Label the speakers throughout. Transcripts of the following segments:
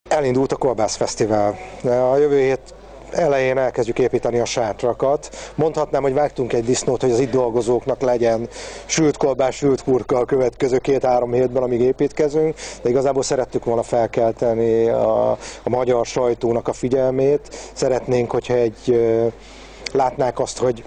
Speaker 1: Elindult a Kolbász Fesztivál. A jövő hét elején elkezdjük építeni a sátrakat. Mondhatnám, hogy vágtunk egy disznót, hogy az itt dolgozóknak legyen sült kolbász, sült hurka a következő 2-3 hétben, amíg építkezünk, de igazából szerettük volna felkelteni a magyar sajtónak a figyelmét. Szeretnénk, hogyha látnák azt, hogy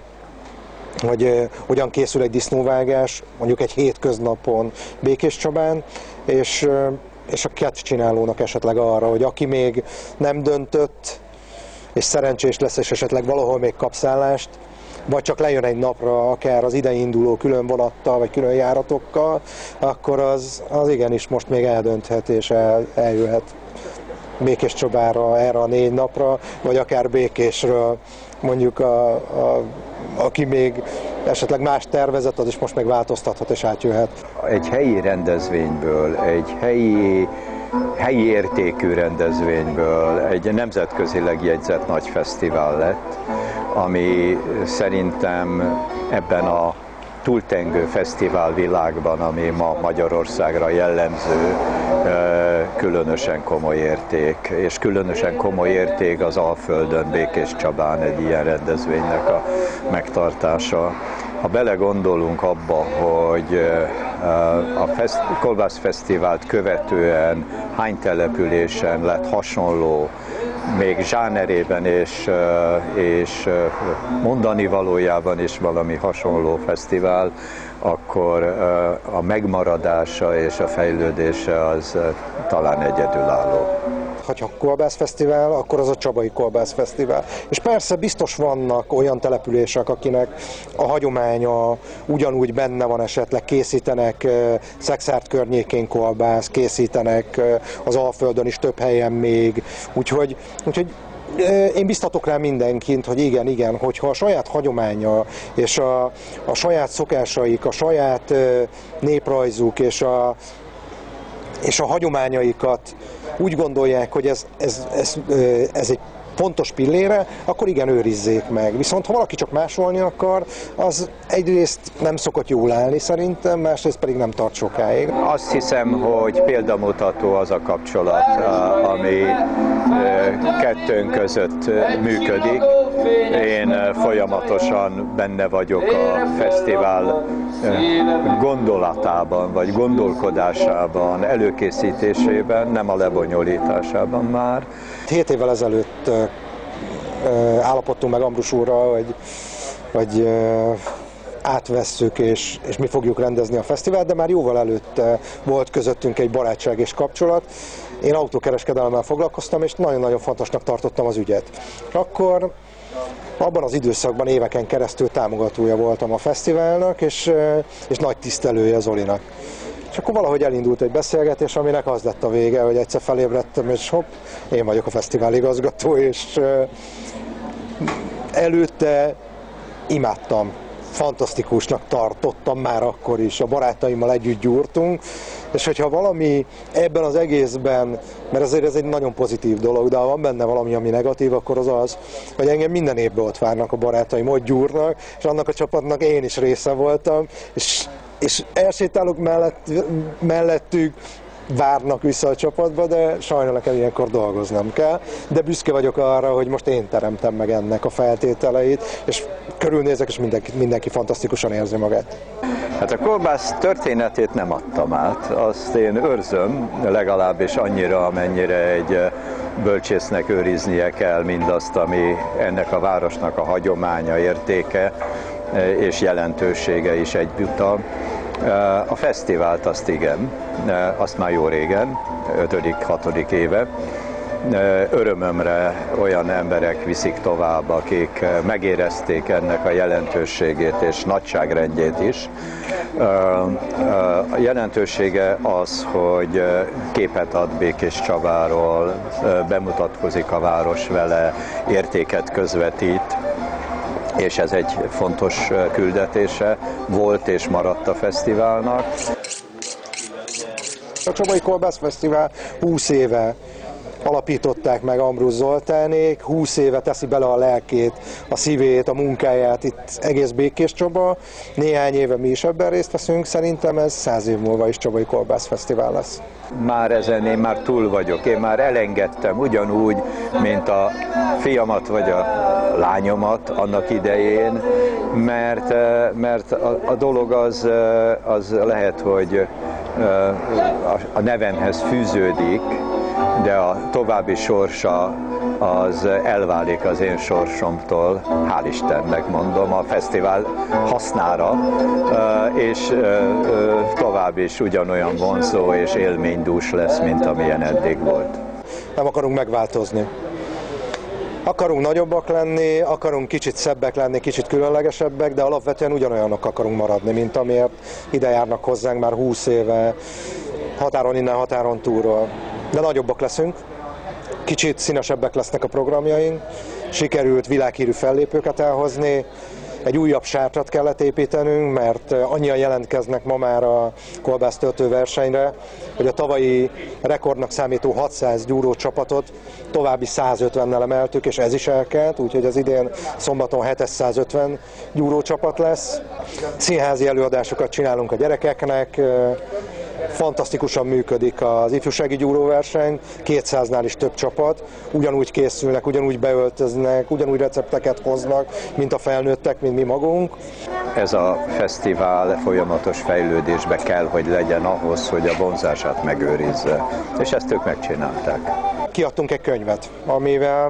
Speaker 1: hogyan készül egy disznóvágás, mondjuk egy hétköznapon Békéscsabán, és a catch-csinálónak esetleg arra, hogy aki még nem döntött, és szerencsés lesz, és esetleg valahol még kap szállást, vagy csak lejön egy napra, akár az ide induló külön vonattal, vagy külön járatokkal, akkor az igenis most még eldönthet, és eljöhet Békéscsabára erre a 4 napra, vagy akár Békésről, mondjuk aki még esetleg más tervezett, az is most meg változtathat és átjöhet.
Speaker 2: Egy helyi rendezvényből, egy helyi értékű rendezvényből egy nemzetközileg jegyzett nagy fesztivál lett, ami szerintem ebben a túltengő fesztivál világban, ami ma Magyarországra jellemző, különösen komoly érték. És különösen komoly érték az Alföldön, Békéscsabán egy ilyen rendezvénynek a megtartása. Ha belegondolunk abba, hogy a Kolbász Fesztivált követően hány településen lett hasonló, még zsánerében és mondani valójában is valami hasonló fesztivál, akkor a megmaradása és a fejlődése az talán egyedülálló.
Speaker 1: Ha Kolbász Fesztivál, akkor az a Csabai Kolbász Fesztivál. És persze biztos vannak olyan települések, akinek a hagyománya ugyanúgy benne van, esetleg készítenek Szexárd környékén kolbász, készítenek az Alföldön is több helyen még, úgyhogy én biztatok rá mindenkit, hogy igen, hogyha a saját hagyománya és a saját szokásaik, a saját néprajzuk és a hagyományaikat úgy gondolják, hogy ez egy fontos pillére, akkor igen, őrizzék meg. Viszont ha valaki csak másolni akar, az egyrészt nem szokott jól állni szerintem, másrészt pedig nem tart sokáig.
Speaker 2: Azt hiszem, hogy példamutató az a kapcsolat, ami kettőnk között működik. Én folyamatosan benne vagyok a fesztivál gondolatában, vagy gondolkodásában, előkészítésében, nem a lebonyolításában már.
Speaker 1: 7 évvel ezelőtt állapodtunk meg Ambrus úrral, hogy átvesszük és mi fogjuk rendezni a fesztivált, de már jóval előtte volt közöttünk egy barátság és kapcsolat. Én autókereskedelemmel foglalkoztam, és nagyon-nagyon fontosnak tartottam az ügyet. Akkor abban az időszakban éveken keresztül támogatója voltam a fesztiválnak, és nagy tisztelője Zolinak. És akkor valahogy elindult egy beszélgetés, aminek az lett a vége, hogy egyszer felébredtem, és hopp, én vagyok a fesztivál igazgató, és előtte imádtam, fantasztikusnak tartottam már akkor is, a barátaimmal együtt gyúrtunk, és hogyha valami ebben az egészben, mert azért ez egy nagyon pozitív dolog, de ha van benne valami, ami negatív, akkor az, hogy engem minden évben ott várnak a barátaim, ott gyúrnak, és annak a csapatnak én is része voltam, és elsétálok mellettük, várnak vissza a csapatba, de sajnálom, nekem ilyenkor dolgoznom kell. De büszke vagyok arra, hogy most én teremtem meg ennek a feltételeit, és körülnézek, és mindenki fantasztikusan érzi magát.
Speaker 2: Hát a kolbász történetét nem adtam át, azt én őrzöm, legalábbis annyira, amennyire egy bölcsésznek őriznie kell mindazt, ami ennek a városnak a hagyománya, értéke és jelentősége is egyúttal. A fesztivált azt igen, azt már jó régen, 5.-6. éve. Örömömre olyan emberek viszik tovább, akik megérezték ennek a jelentőségét és nagyságrendjét is. A jelentősége az, hogy képet ad Békéscsabáról, bemutatkozik a város vele, értéket közvetít, és ez egy fontos küldetése volt és maradt a fesztiválnak.
Speaker 1: A Csabai Kolbász Fesztivál 20 éve alapították meg Ambrus Zoltánék, 20 éve teszi bele a lelkét, a szívét, a munkáját itt egész Békéscsaba. Néhány éve mi is ebben részt veszünk, szerintem ez 100 év múlva is Csabai Kolbász Fesztivál lesz.
Speaker 2: Már ezen én már túl vagyok, én már elengedtem ugyanúgy, mint a fiamat vagy a lányomat annak idején, mert a dolog az lehet, hogy a nevemhez fűződik, de a további sorsa az elválik az én sorsomtól, hál' Istennek mondom, a fesztivál hasznára, és tovább is ugyanolyan vonzó és élménydús lesz, mint amilyen eddig volt.
Speaker 1: Nem akarunk megváltozni. Akarunk nagyobbak lenni, akarunk kicsit szebbek lenni, kicsit különlegesebbek, de alapvetően ugyanolyanok akarunk maradni, mint amiért ide járnak hozzánk már 20 éve, határon innen, határon túlról. De nagyobbak leszünk, kicsit színesebbek lesznek a programjaink, sikerült világhírű fellépőket elhozni, egy újabb sátrat kellett építenünk, mert annyian jelentkeznek ma már a kolbásztöltő versenyre, hogy a tavalyi rekordnak számító 600 gyúró csapatot további 150-nel emeltük, és ez is elkelt, úgyhogy az idén szombaton 750 gyúró csapat lesz. Színházi előadásokat csinálunk a gyerekeknek, fantasztikusan működik az ifjúsági gyúróverseny, 200-nál is több csapat, ugyanúgy készülnek, ugyanúgy beöltöznek, ugyanúgy recepteket hoznak, mint a felnőttek, mint mi magunk.
Speaker 2: Ez a fesztivál folyamatos fejlődésbe kell, hogy legyen ahhoz, hogy a vonzását megőrizze, és ezt ők megcsinálták.
Speaker 1: Kiadtunk egy könyvet, amivel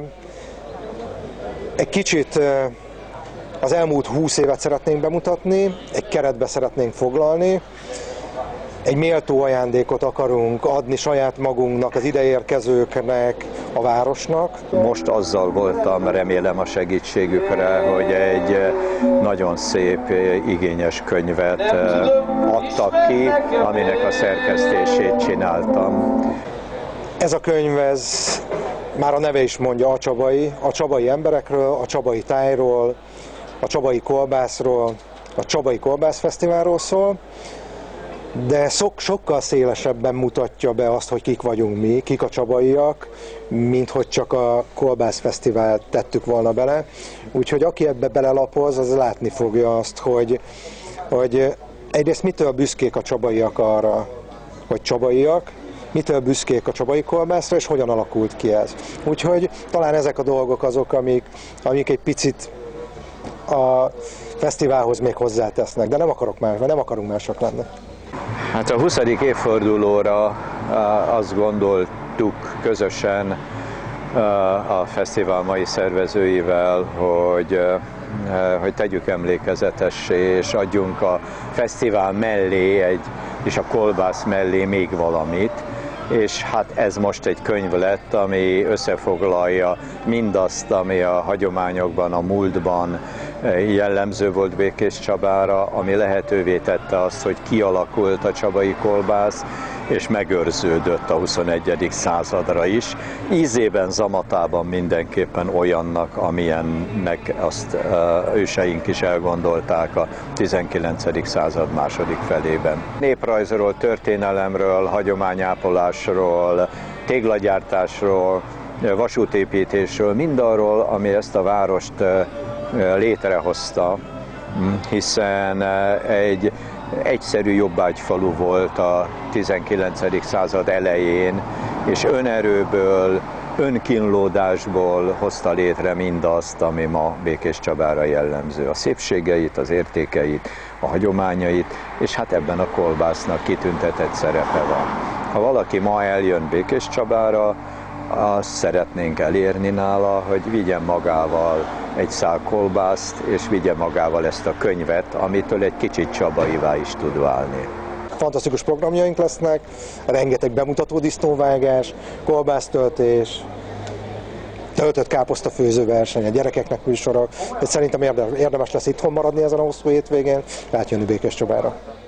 Speaker 1: egy kicsit az elmúlt 20 évet szeretnénk bemutatni, egy keretbe szeretnénk foglalni, egy méltó ajándékot akarunk adni saját magunknak, az ideérkezőknek, a városnak. Most azzal voltam, remélem a segítségükre, hogy egy nagyon szép, igényes könyvet adtak ki, aminek a szerkesztését csináltam. Ez a könyv, ez már a neve is mondja, a csabai emberekről, a csabai tájról, a csabai kolbászról, a Csabai Kolbász Fesztiválról szól, de sokkal szélesebben mutatja be azt, hogy kik vagyunk mi, kik a csabaiak, mint hogy csak a Kolbász Fesztivált tettük volna bele. Úgyhogy aki ebbe belelapoz, az látni fogja azt, hogy egyrészt mitől büszkék a csabaiak arra, hogy csabaiak, mitől büszkék a csabai kolbászra, és hogyan alakult ki ez. Úgyhogy talán ezek a dolgok azok, amik egy picit a fesztiválhoz még hozzátesznek, de nem akarunk mások lenni.
Speaker 2: Hát a 20. évfordulóra azt gondoltuk közösen a fesztivál mai szervezőivel, hogy tegyük emlékezetessé, és adjunk a fesztivál mellé és a kolbász mellé még valamit. És hát ez most egy könyv lett, ami összefoglalja mindazt, ami a hagyományokban, a múltban jellemző volt Békéscsabára, ami lehetővé tette azt, hogy kialakult a csabai kolbász, és megőrződött a 21. századra is. Ízében, zamatában mindenképpen olyannak, amilyennek azt őseink is elgondolták a 19. század második felében. Néprajzról, történelemről, hagyományápolásról, téglagyártásról, vasútépítésről, mindarról, ami ezt a várost létrehozta, hiszen egy egyszerű jobbágyfalu volt a 19. század elején, és önerőből, önkínlódásból hozta létre mindazt, ami ma Békéscsabára jellemző. A szépségeit, az értékeit, a hagyományait, és hát ebben a kolbásznak kitüntetett szerepe van. Ha valaki ma eljön Békéscsabára, azt szeretnénk elérni nála, hogy vigyen magával egy szál kolbászt, és vigye magával ezt a könyvet, amitől egy kicsit csabaivá is tud válni.
Speaker 1: Fantasztikus programjaink lesznek, rengeteg bemutató disznóvágás, kolbásztöltés, töltött káposztafőző verseny, a gyerekeknek műsorok, de szerintem érdemes lesz itthon maradni ezen a hosszú hétvégén, átjönni Békéscsabára.